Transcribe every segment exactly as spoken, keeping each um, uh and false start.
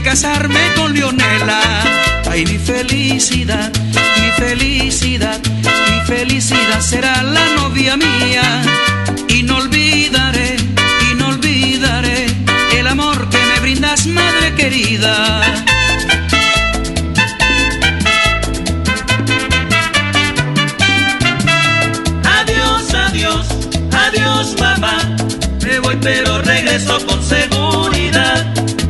casarme con Leonela. Ay, mi felicidad, mi felicidad, mi felicidad será la novia mía. Y no olvidaré, y no olvidaré el amor que me brindas, madre querida. Adiós, adiós, adiós, mamá. Me voy pero regreso con seguridad.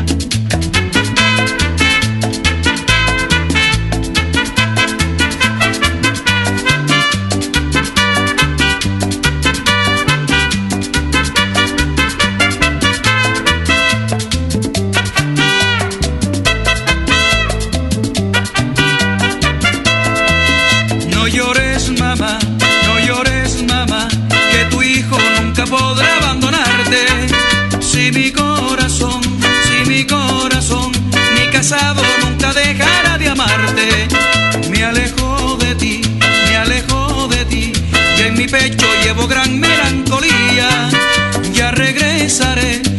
No llores, mamá, no llores, mamá, que tu hijo nunca podrá abandonarte. Si mi corazón, si mi corazón, ni casado nunca dejará de amarte. Me alejo de ti, me alejo de ti, y en mi pecho llevo gran melancolía. Ya regresaré,